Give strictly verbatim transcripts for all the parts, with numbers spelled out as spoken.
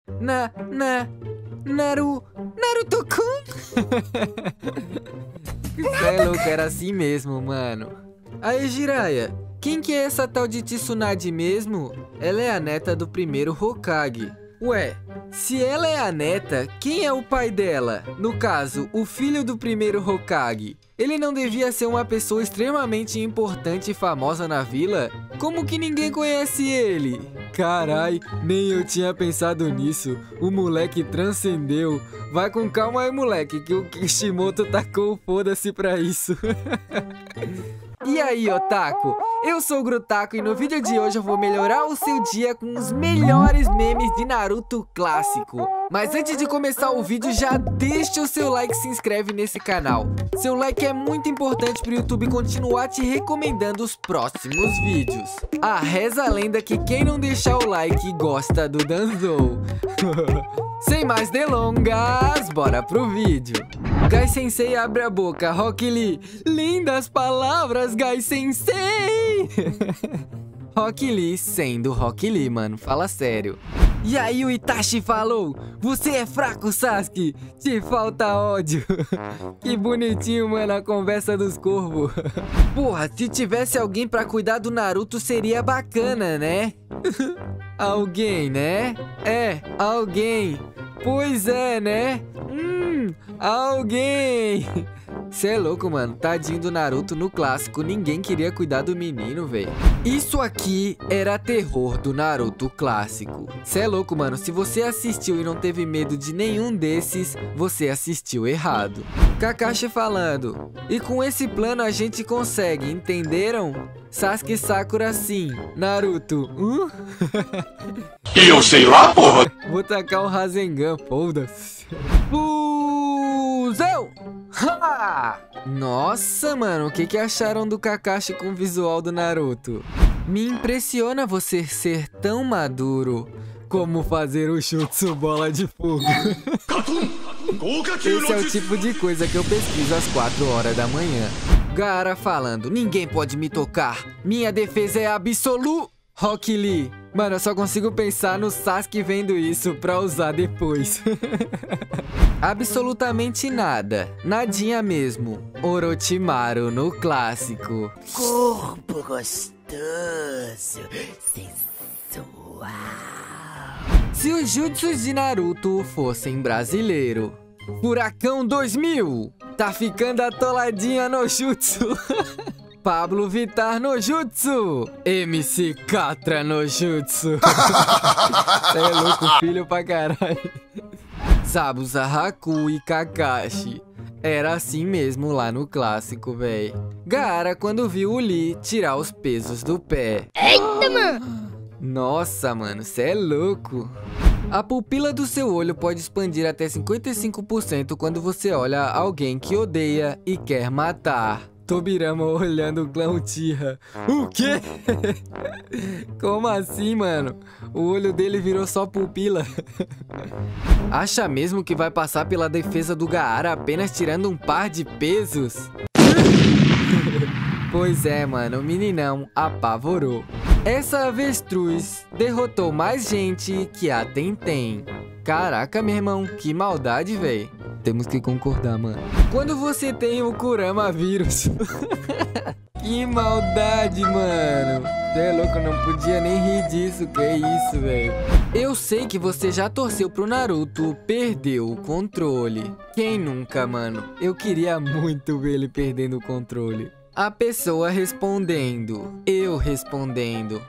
Na, na, Naru, Naruto-kun. Cê é louco, era assim mesmo, mano. Aí, Jiraiya, quem que é essa tal de Tsunade mesmo? Ela é a neta do primeiro Hokage. Ué, se ela é a neta, quem é o pai dela? No caso, o filho do primeiro Hokage. Ele não devia ser uma pessoa extremamente importante e famosa na vila? Como que ninguém conhece ele? Carai, nem eu tinha pensado nisso. O moleque transcendeu. Vai com calma aí, moleque, que o Kishimoto tacou o foda-se pra isso. E aí, otaku? Eu sou o Grutaco e no vídeo de hoje eu vou melhorar o seu dia com os melhores memes de Naruto clássico. Mas antes de começar o vídeo, já deixa o seu like e se inscreve nesse canal. Seu like é muito importante para o YouTube continuar te recomendando os próximos vídeos. Ah, reza a lenda que quem não deixar o like gosta do Danzou. Sem mais delongas, bora pro vídeo. Gai Sensei abre a boca, Rock Lee. Lindas palavras, Gai Sensei. Rock Lee sendo Rock Lee, mano, fala sério. E aí o Itachi falou: você é fraco, Sasuke, te falta ódio. Que bonitinho, mano, a conversa dos corvos. Porra, se tivesse alguém pra cuidar do Naruto seria bacana, né? Alguém, né? É, alguém. Pois é, né? Hum, alguém. Cê é louco, mano. Tadinho do Naruto no clássico. Ninguém queria cuidar do menino, velho. Isso aqui era terror do Naruto clássico. Cê é louco, mano. Se você assistiu e não teve medo de nenhum desses, você assistiu errado. Kakashi falando: e com esse plano a gente consegue, entenderam? Sasuke e Sakura sim. Naruto, hum? E eu sei lá, porra! Vou tacar um Rasengan, foda-se. Fusão! Ha! Nossa, mano, o que que acharam do Kakashi com o visual do Naruto? Me impressiona você ser tão maduro como fazer o Jutsu bola de fogo. Esse é o tipo de coisa que eu pesquiso às quatro horas da manhã. Gaara falando: ninguém pode me tocar, minha defesa é absoluta. Rock Lee, mano, eu só consigo pensar no Sasuke vendo isso pra usar depois. Absolutamente nada, nadinha mesmo. Orochimaru no clássico. Corpo gostoso, sensual. Se os jutsus de Naruto fossem brasileiro. Furacão dois mil, tá ficando atoladinha no jutsu. Pablo Vittar no jutsu. M C Catra no jutsu. Cê é louco, filho pra caralho. Zabuza, Haku e Kakashi. Era assim mesmo lá no clássico, véi. Gaara quando viu o Lee tirar os pesos do pé. Eita, mano! Nossa, mano, cê é louco. A pupila do seu olho pode expandir até cinquenta e cinco por cento quando você olha alguém que odeia e quer matar. Tobirama olhando o clã Uchiha. O quê? Como assim, mano? O olho dele virou só pupila. Acha mesmo que vai passar pela defesa do Gaara apenas tirando um par de pesos? Pois é, mano, o meninão apavorou. Essa avestruz derrotou mais gente que a Tenten. Caraca, meu irmão, que maldade, véi. Temos que concordar, mano. Quando você tem o Kurama vírus. Que maldade, mano. Você é louco, não podia nem rir disso. Que é isso, velho. Eu sei que você já torceu pro Naruto, perdeu o controle. Quem nunca, mano? Eu queria muito ver ele perdendo o controle. A pessoa respondendo. Eu respondendo.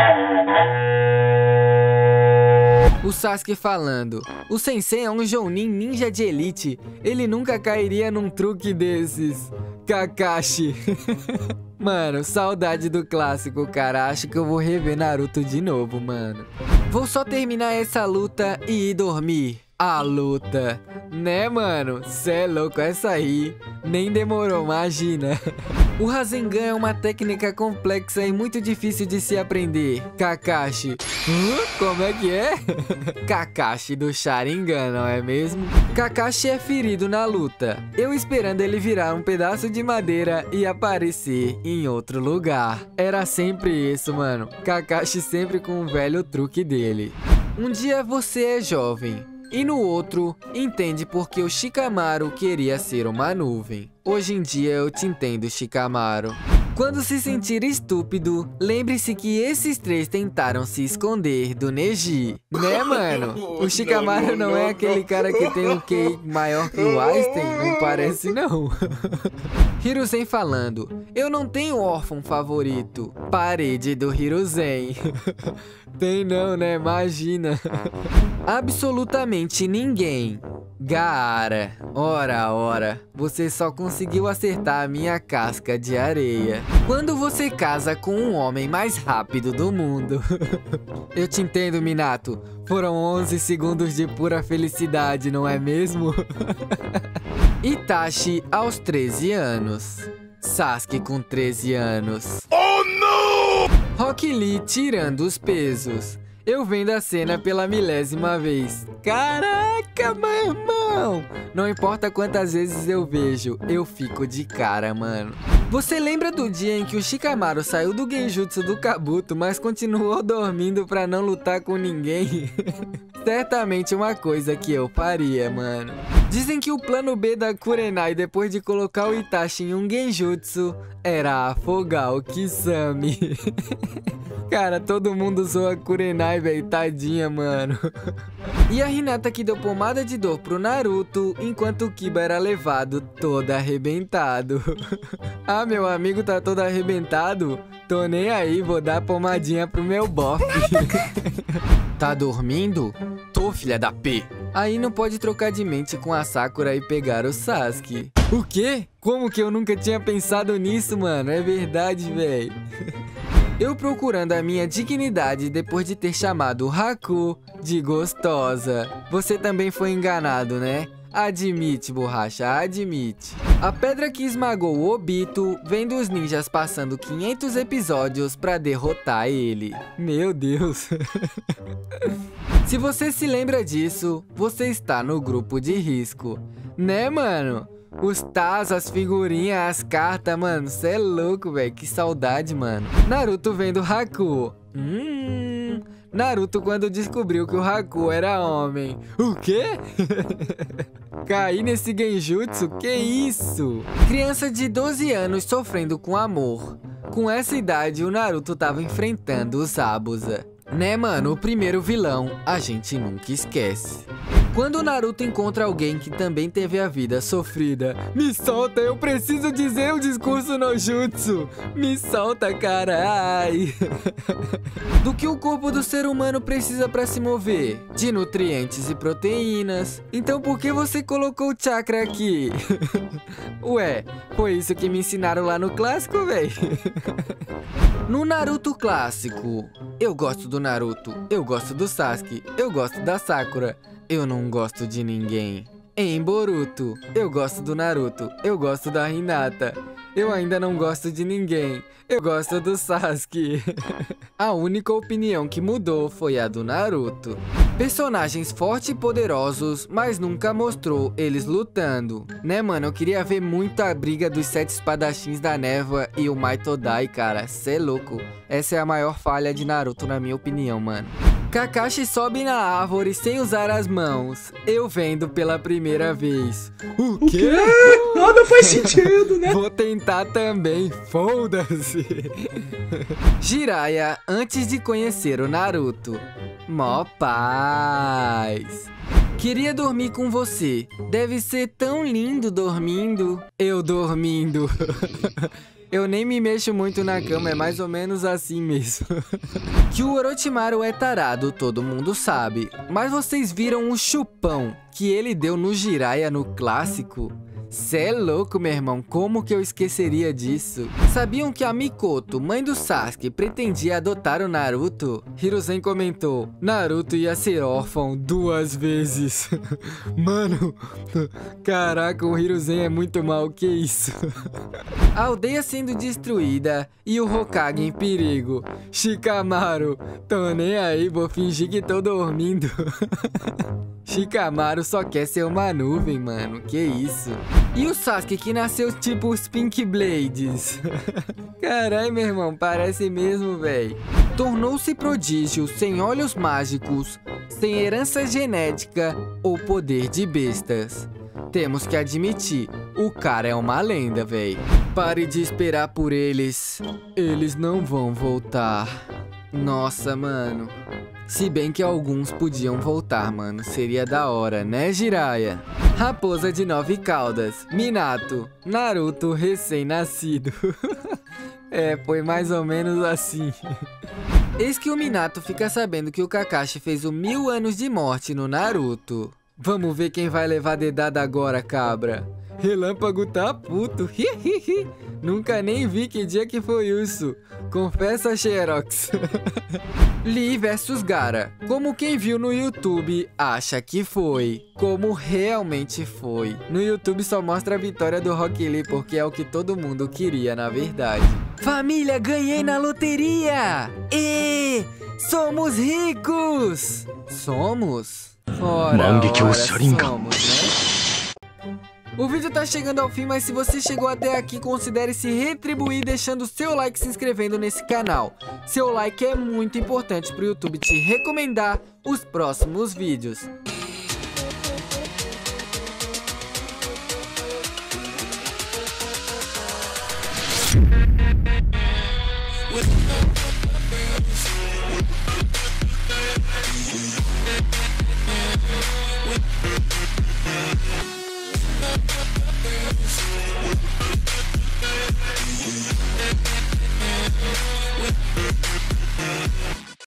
O Sasuke falando: o Sensei é um Jounin ninja de elite. Ele nunca cairia num truque desses. Kakashi. Mano, saudade do clássico, cara. Acho que eu vou rever Naruto de novo, mano. Vou só terminar essa luta e ir dormir. A luta, né, mano? Cê é louco, essa aí nem demorou, imagina. O Rasengan é uma técnica complexa e muito difícil de se aprender. Kakashi. Hã? Como é que é? Kakashi do Sharingan, não é mesmo? Kakashi é ferido na luta. Eu esperando ele virar um pedaço de madeira e aparecer em outro lugar. Era sempre isso, mano. Kakashi sempre com o velho truque dele. Um dia você é jovem, e no outro, entende porque o Shikamaru queria ser uma nuvem. Hoje em dia eu te entendo, Shikamaru. Quando se sentir estúpido, lembre-se que esses três tentaram se esconder do Neji. Né, mano? O Shikamaru não é aquele cara que tem um Q I maior que o Einstein? Não parece, não. Hiruzen falando, eu não tenho órfão favorito. Parede do Hiruzen. Tem não, né? Imagina. Absolutamente ninguém. Gaara, ora, ora, você só conseguiu acertar a minha casca de areia. Quando você casa com um homem mais rápido do mundo. Eu te entendo, Minato. Foram onze segundos de pura felicidade, não é mesmo? Itachi aos treze anos. Sasuke com treze anos. Oh, não! Rock Lee tirando os pesos. Eu vendo a cena pela milésima vez. Caraca, meu irmão! Não importa quantas vezes eu vejo, eu fico de cara, mano. Você lembra do dia em que o Shikamaru saiu do genjutsu do Kabuto, mas continuou dormindo pra não lutar com ninguém? Certamente uma coisa que eu faria, mano. Dizem que o plano B da Kurenai depois de colocar o Itachi em um genjutsu era afogar o Kisame. Cara, todo mundo zoa a Kurenai, velho, tadinha, mano. E a Hinata que deu pomada de dor pro Naruto, enquanto o Kiba era levado todo arrebentado. Ah, meu amigo tá todo arrebentado? Tô nem aí, vou dar pomadinha pro meu bofe. Tá dormindo? Tô, filha da P. Aí não pode trocar de mente com a Sakura e pegar o Sasuke. O quê? Como que eu nunca tinha pensado nisso, mano? É verdade, velho. Eu procurando a minha dignidade depois de ter chamado Haku de gostosa. Você também foi enganado, né? Admite, borracha, admite. A pedra que esmagou o Obito vem dos ninjas passando quinhentos episódios pra derrotar ele. Meu Deus. Se você se lembra disso, você está no grupo de risco. Né, mano? Os tazos, as figurinhas, as cartas, mano, cê é louco, velho, que saudade, mano. Naruto vendo Haku. Hum, Naruto quando descobriu que o Haku era homem. O quê? Caí nesse genjutsu? Que isso? Criança de doze anos sofrendo com amor. Com essa idade, o Naruto tava enfrentando os Zabuza. Né, mano, o primeiro vilão, a gente nunca esquece. Quando o Naruto encontra alguém que também teve a vida sofrida, me solta, eu preciso dizer o discurso no jutsu. Me solta, carai. Do que o corpo do ser humano precisa pra se mover? De nutrientes e proteínas. Então por que você colocou o chakra aqui? Ué, foi isso que me ensinaram lá no clássico, véi? No Naruto clássico, eu gosto do Naruto, eu gosto do Sasuke, eu gosto da Sakura. Eu não gosto de ninguém. Em Boruto, eu gosto do Naruto, eu gosto da Hinata. Eu ainda não gosto de ninguém. Eu gosto do Sasuke. A única opinião que mudou foi a do Naruto. Personagens fortes e poderosos, mas nunca mostrou eles lutando. Né, mano? Eu queria ver muito a briga dos sete espadachins da névoa e o Maitodai, cara. Cê é louco. Essa é a maior falha de Naruto, na minha opinião, mano. Kakashi sobe na árvore sem usar as mãos. Eu vendo pela primeira vez. O quê? O quê? Nada faz sentido, né? Vou tentar também, foda-se. Jiraiya antes de conhecer o Naruto. Mó paz. Queria dormir com você. Deve ser tão lindo dormindo. Eu dormindo. Eu nem me mexo muito na cama, é mais ou menos assim mesmo. Que o Orochimaru é tarado, todo mundo sabe. Mas vocês viram o chupão que ele deu no Jiraiya no clássico? Cê é louco, meu irmão, como que eu esqueceria disso? Sabiam que a Mikoto, mãe do Sasuke, pretendia adotar o Naruto? Hiruzen comentou, Naruto ia ser órfão duas vezes. Mano, caraca, o Hiruzen é muito mal, que isso? A aldeia sendo destruída e o Hokage em perigo. Shikamaru, tô nem aí, vou fingir que tô dormindo. Shikamaru só quer ser uma nuvem, mano, que isso. E o Sasuke que nasceu tipo os Pink Blades. Carai, meu irmão, parece mesmo, véi. Tornou-se prodígio sem olhos mágicos, sem herança genética ou poder de bestas. Temos que admitir, o cara é uma lenda, véi. Pare de esperar por eles. Eles não vão voltar. Nossa, mano. Se bem que alguns podiam voltar, mano. Seria da hora, né, Jiraiya? Raposa de nove caudas. Minato. Naruto recém-nascido. É, foi mais ou menos assim. Eis que o Minato fica sabendo que o Kakashi fez o mil anos de morte no Naruto. Vamos ver quem vai levar dedada agora, cabra. Relâmpago tá puto. Nunca nem vi que dia que foi isso. Confessa, Xerox. Lee versus Gaara. Como quem viu no YouTube acha que foi. Como realmente foi. No YouTube só mostra a vitória do Rock Lee porque é o que todo mundo queria, na verdade. Família, ganhei na loteria! E somos ricos! Somos? Ora, ora, somos, né? O vídeo tá chegando ao fim, mas se você chegou até aqui, considere se retribuir deixando seu like e se inscrevendo nesse canal. Seu like é muito importante pro YouTube te recomendar os próximos vídeos. With